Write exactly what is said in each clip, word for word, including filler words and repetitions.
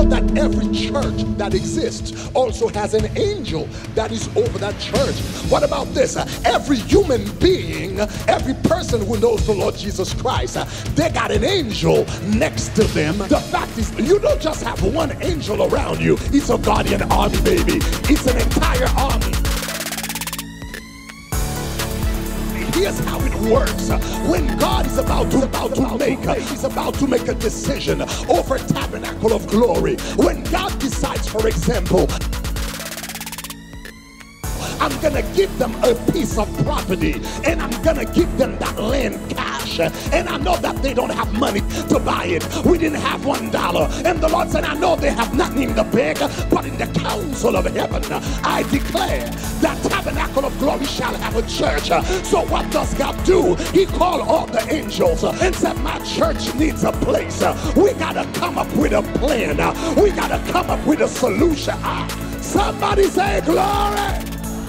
that every church that exists also has an angel that is over that church. What about this? Every human being, every person who knows the Lord Jesus Christ, they got an angel next to them. The fact is, you don't just have one angel around you. It's a guardian army, baby. It's an entire army. Here's how it works. When God is about to about to make he's about to make a decision over tabernacle of glory. When God decides, for example, I'm gonna give them a piece of property, and I'm gonna give them that land cash, and I know that they don't have money to buy it. We didn't have one dollar, and the Lord said, I know they have nothing in the bank, but in the council of heaven I declare that tabernacle of glory shall have a church. So what does God do? He called all the angels and said, my church needs a place. We gotta come up with a plan. We gotta come up with a solution. Somebody say glory.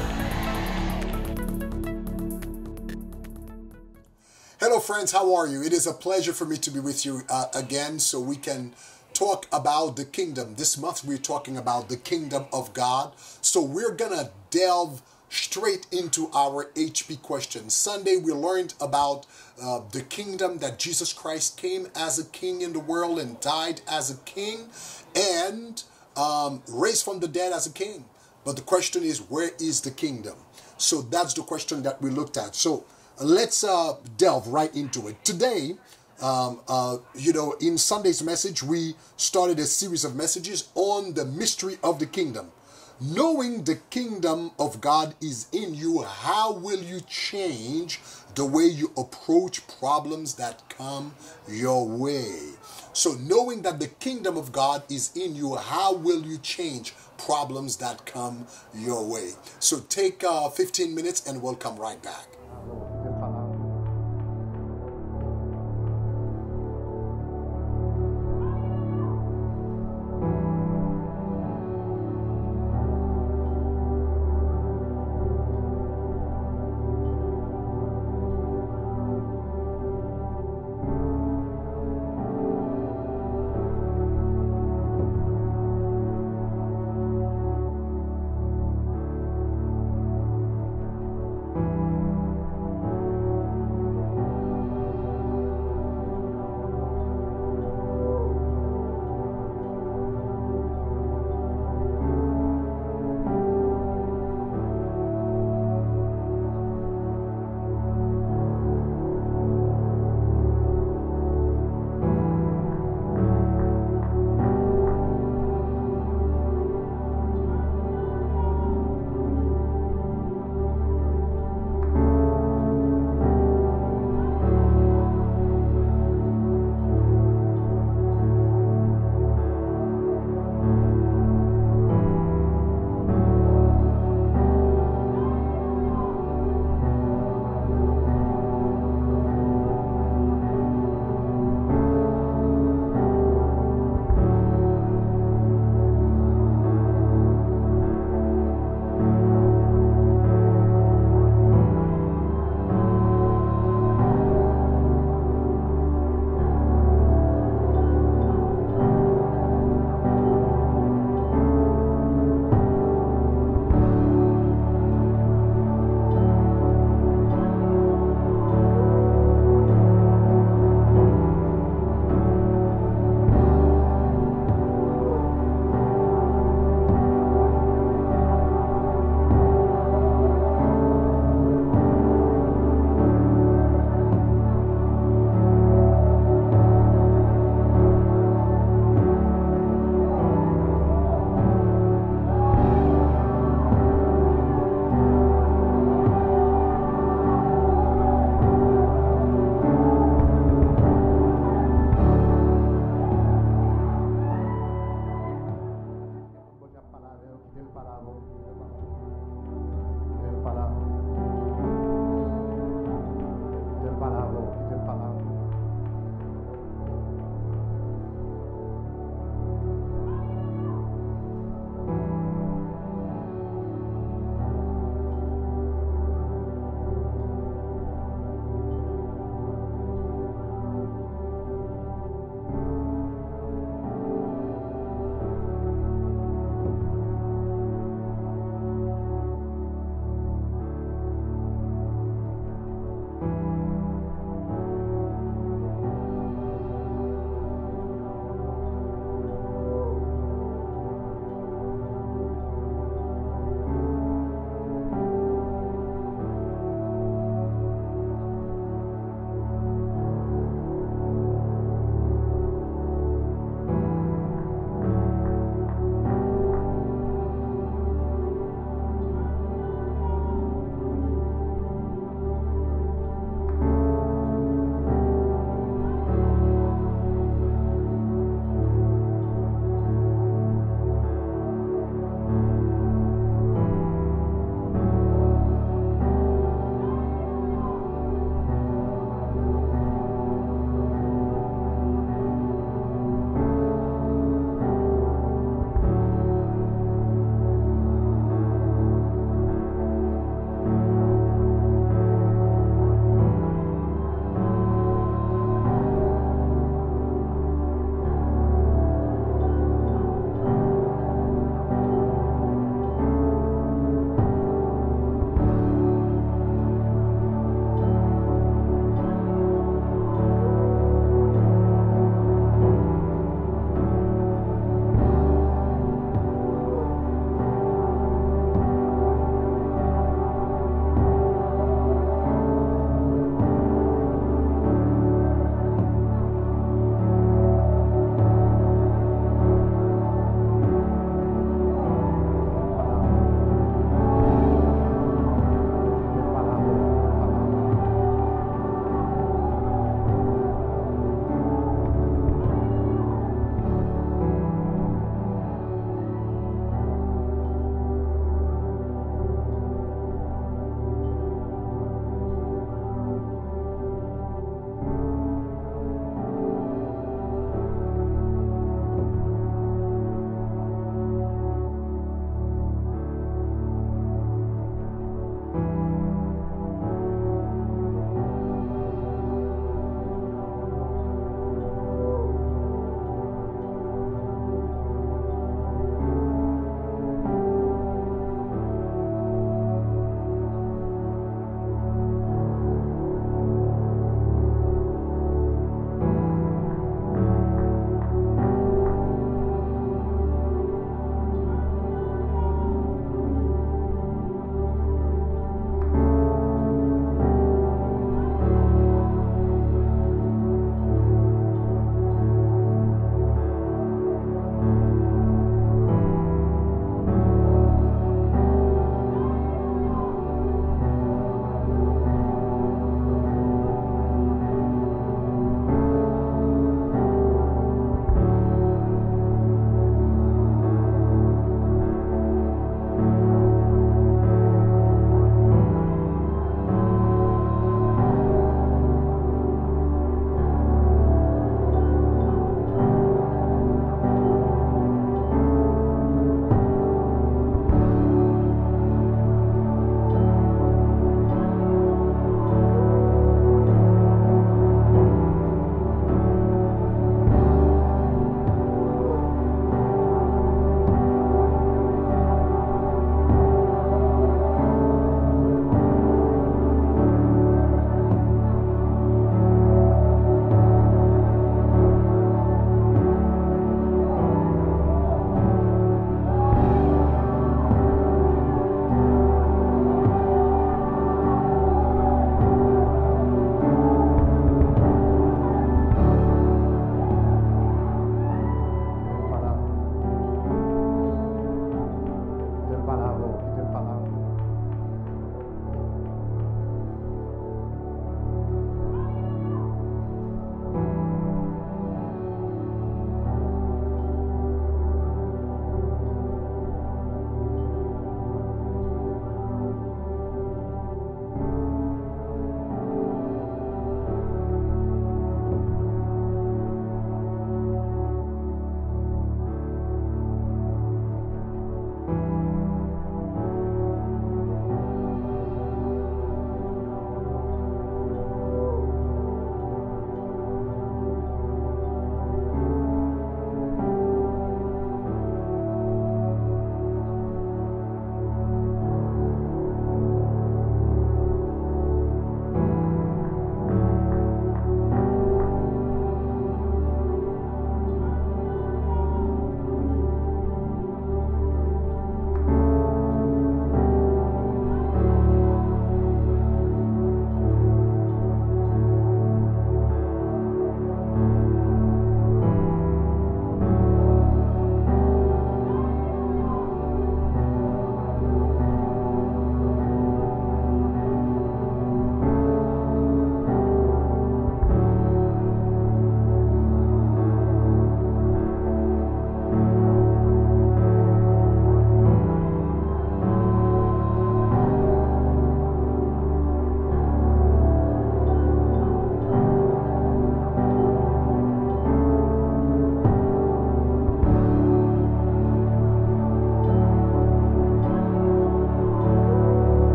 Hello friends, how are you? It is a pleasure for me to be with you uh, again so we can talk about the kingdom. This month we're talking about the kingdom of God. So we're gonna delve straight into our H P questions. Sunday we learned about uh, the kingdom, that Jesus Christ came as a king in the world and died as a king and um, raised from the dead as a king. But the question is, where is the kingdom? So that's the question that we looked at. So let's uh, delve right into it. Today, um, uh, you know, in Sunday's message, we started a series of messages on the mystery of the kingdom. Knowing the kingdom of God is in you, how will you change the way you approach problems that come your way? So knowing that the kingdom of God is in you, how will you change problems that come your way? So take uh, fifteen minutes and we'll come right back.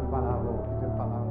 palabra, quiten palabra.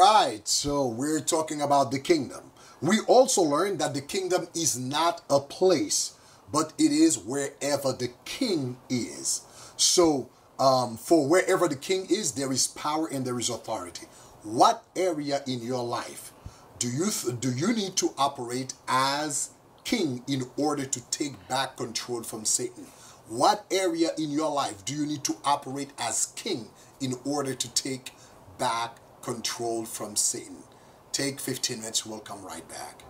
right, so we're talking about the kingdom. We also learned that the kingdom is not a place, but it is wherever the king is. So um, for wherever the king is, there is power and there is authority. What area in your life do you th- do you need to operate as king in order to take back control from Satan? What area in your life do you need to operate as king in order to take back control from Satan? Take fifteen minutes, we'll come right back.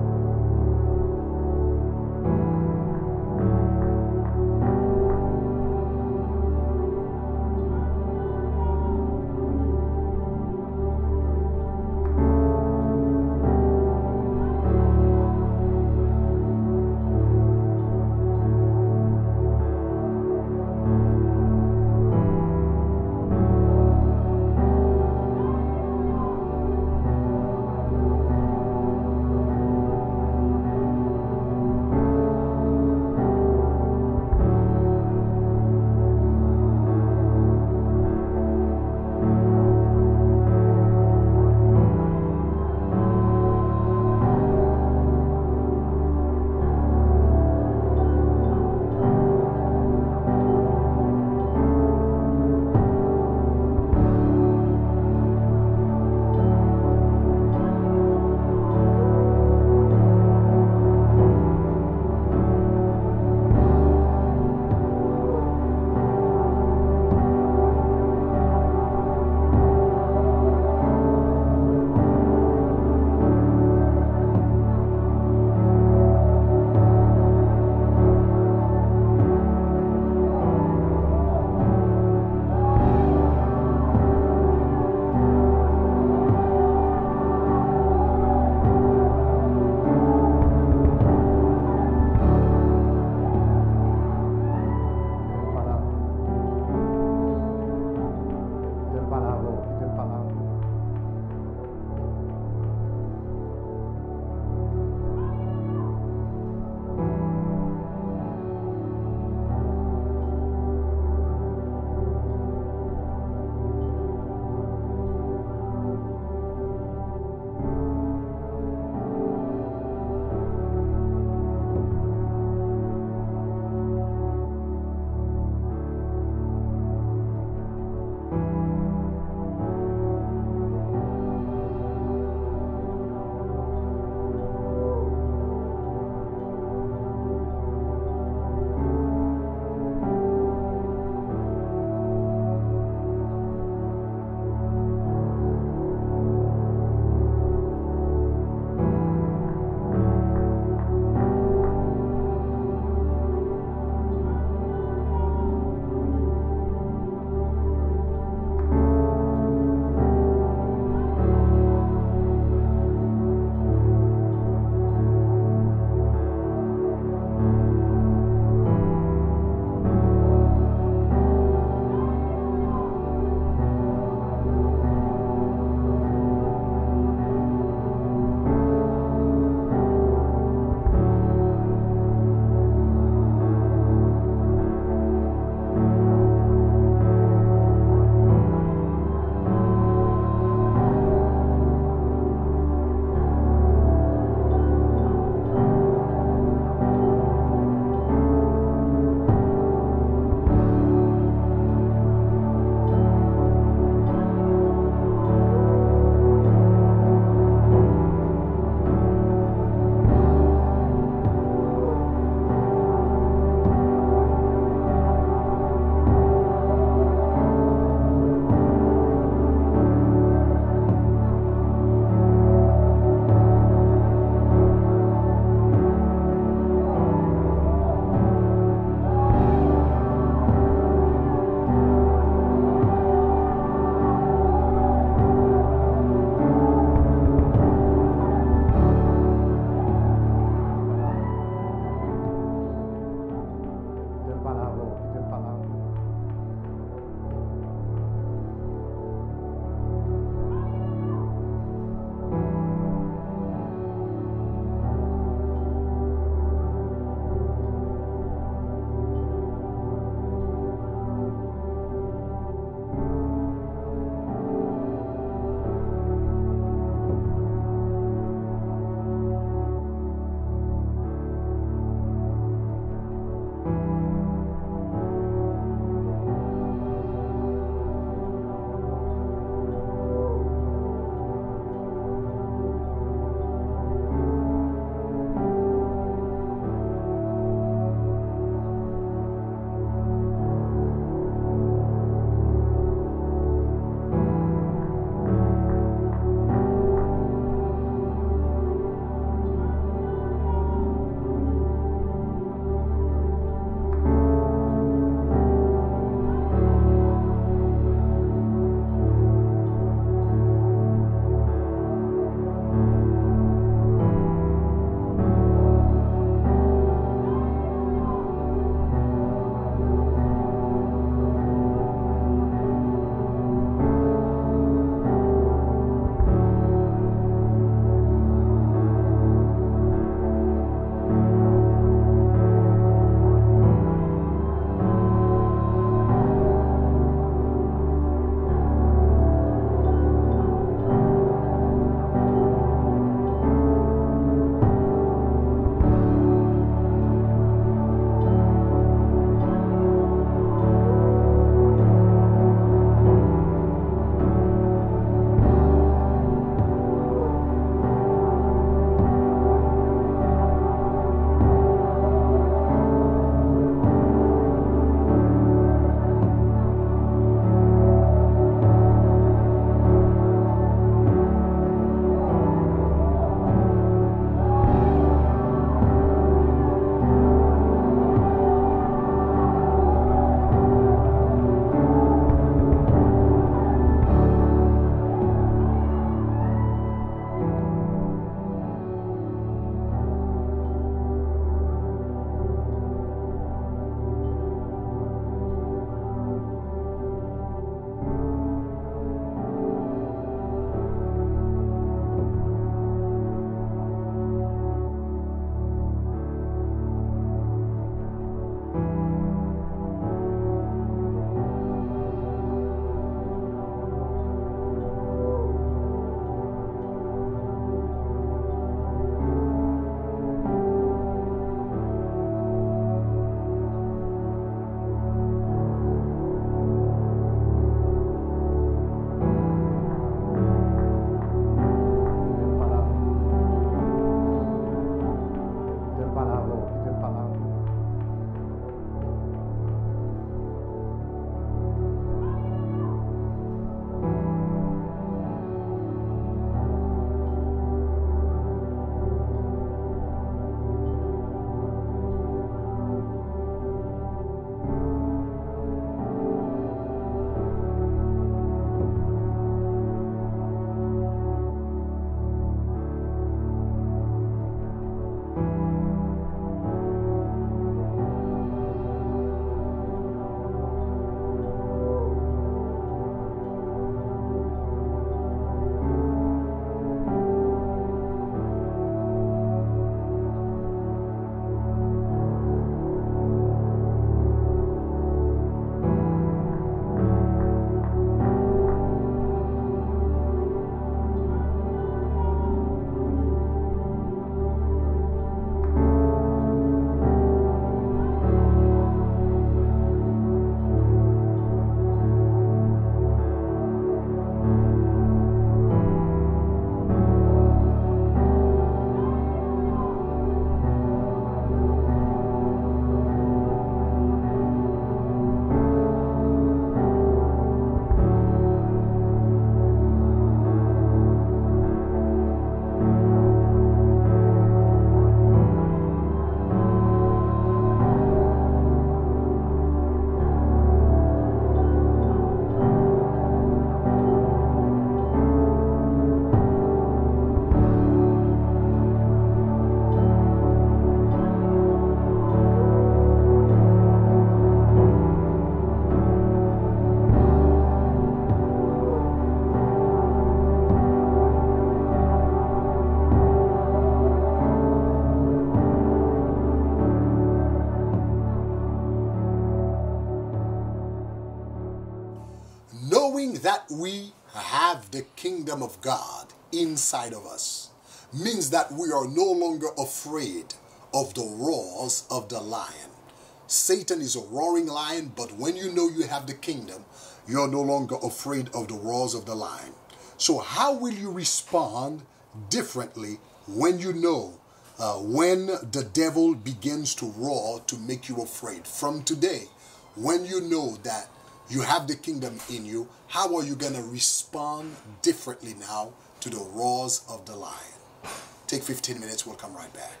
knowing that we have the kingdom of God inside of us means that we are no longer afraid of the roars of the lion. Satan is a roaring lion, but when you know you have the kingdom, you're no longer afraid of the roars of the lion. So how will you respond differently when you know uh, when the devil begins to roar to make you afraid? From today, when you know that you have the kingdom in you, how are you going to respond differently now to the roars of the lion? Take fifteen minutes, we'll come right back.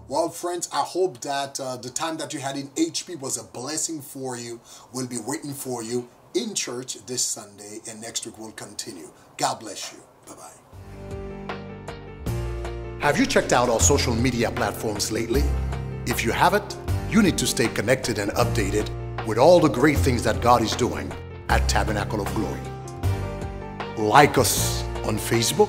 Well, friends, I hope that uh, the time that you had in H P was a blessing for you. We'll be waiting for you in church this Sunday, and next week we'll continue. God bless you. Bye-bye. Have you checked out our social media platforms lately? If you haven't, you need to stay connected and updated with all the great things that God is doing at Tabernacle of Glory. Like us on Facebook,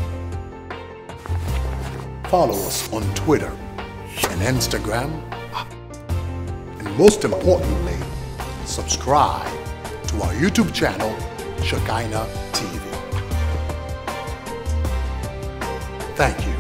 follow us on Twitter and Instagram, and most importantly, subscribe to our YouTube channel, Shekinah T V. Thank you.